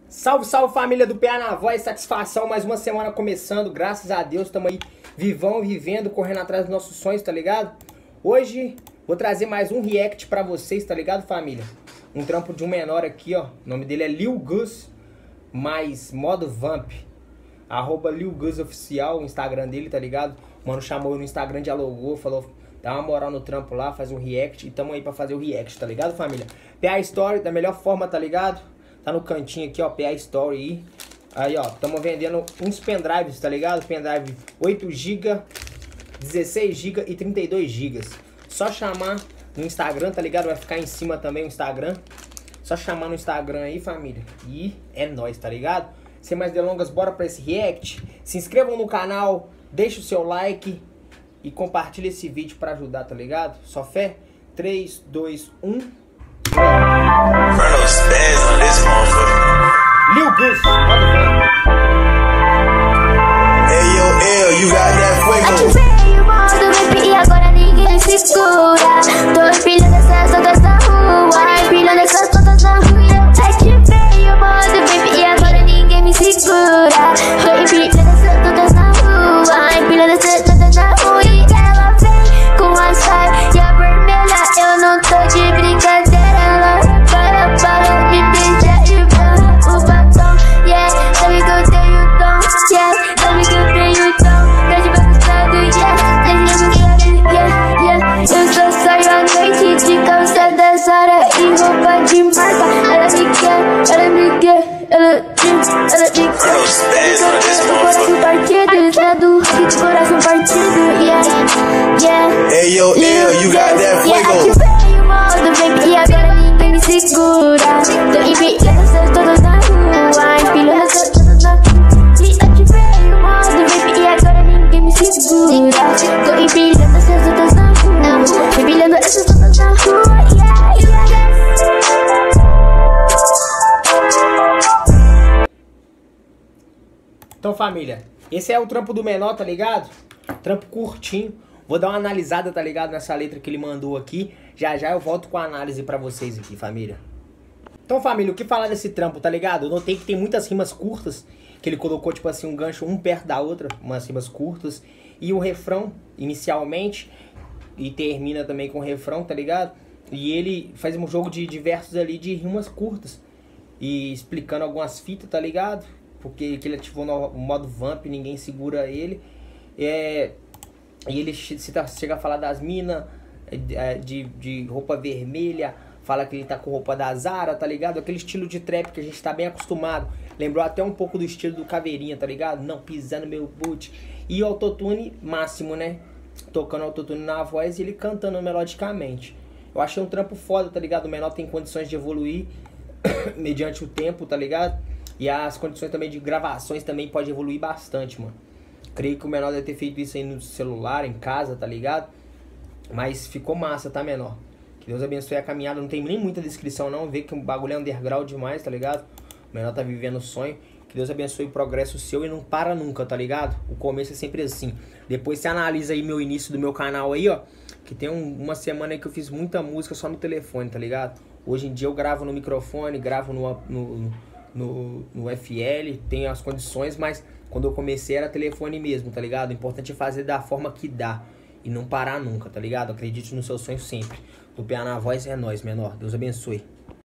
Salve, salve família do PA na Voz, satisfação, mais uma semana começando, graças a Deus, estamos aí vivão, vivendo, correndo atrás dos nossos sonhos, tá ligado? Hoje vou trazer mais um react pra vocês, tá ligado, família? Um trampo de um menor aqui, ó, o nome dele é Lil Gus, mais modo Vamp, @ Lil Gus Oficial, o Instagram dele, tá ligado? O mano chamou eu no Instagram, dialogou, falou, dá uma moral no trampo lá, faz um react, e tamo aí pra fazer o react, tá ligado, família? PA Story, da melhor forma, tá ligado? Tá no cantinho aqui, ó, PA Story aí. Aí, ó, estamos vendendo uns pendrives, tá ligado? Pendrive 8 GB, 16 GB e 32 GB. Só chamar no Instagram, tá ligado? Vai ficar em cima também o Instagram. Só chamar no Instagram aí, família. E é nóis, tá ligado? Sem mais delongas, bora pra esse react. Se inscrevam no canal, deixa o seu like e compartilha esse vídeo pra ajudar, tá ligado? Só fé? 3, 2, 1... Lil Gus, Hey, you got that fuego. Ativei o modo VIP e agora ninguém segura. Tô empilhando essas todas na rua, empilhando essas todas na rua. Ativei o modo VIP e agora ninguém me segura. Tô empilhando essas todas na rua, empilhando essas todas na rua. E ela vem com a saia e a vermelha, eu não tô de brincadeira. Ela para me beijar e barra o batom. Yeah, sabe que eu tenho dom. Yeah, sabe que eu tenho dom. Tá de bagunçado, yeah. Eu só saio à noite de calça da Zara e roupa de marca. Ela me quer, ela me quer, ela me quer. Do coração partido, tá do de coração partido, yeah. Hey, you got that fuego. Ativei o modo VIP e agora ninguém me segura. Tô empilhando essas todas na rua, empilhando essas todas na rua. E ativei o modo VIP e agora ninguém me segura. Tô empilhando essas todas na rua, empilhando essas todas na rua, yeah. Então, família, esse é o trampo do menor, tá ligado? Trampo curtinho. Vou dar uma analisada, tá ligado? Nessa letra que ele mandou aqui. Já já eu volto com a análise pra vocês aqui, família. Então, família, o que falar desse trampo, tá ligado? Eu notei que tem muitas rimas curtas. Que ele colocou, tipo assim, um gancho um perto da outra. Umas rimas curtas. E o refrão, inicialmente. E termina também com o refrão, tá ligado? E ele faz um jogo de versos ali de rimas curtas. E explicando algumas fitas, tá ligado? Porque que ele ativou no modo Vamp, ninguém segura ele. E ele chega a falar das minas de roupa vermelha. Fala que ele tá com roupa da Zara, tá ligado? Aquele estilo de trap que a gente tá bem acostumado. Lembrou até um pouco do estilo do Caveirinha, tá ligado? Não pisando meu boot. E o autotune máximo, né? Tocando autotune na voz e ele cantando melodicamente. Eu achei um trampo foda, tá ligado? O menor tem condições de evoluir mediante o tempo, tá ligado? E as condições também de gravações também pode evoluir bastante, mano. Creio que o menor deve ter feito isso aí no celular, em casa, tá ligado? Mas ficou massa, tá, menor? Que Deus abençoe a caminhada. Não tem nem muita descrição, não. Vê que o bagulho é underground demais, tá ligado? O menor tá vivendo o sonho. Que Deus abençoe o progresso seu e não para nunca, tá ligado? O começo é sempre assim. Depois você analisa aí meu início do meu canal aí, ó. Que tem uma semana aí que eu fiz muita música só no telefone, tá ligado? Hoje em dia eu gravo no microfone, gravo no FL, tenho as condições, mas quando eu comecei era telefone mesmo, tá ligado? O importante é fazer da forma que dá e não parar nunca, tá ligado? Acredite no seu sonho sempre. Do PA na Voz é nóis, menor. Deus abençoe.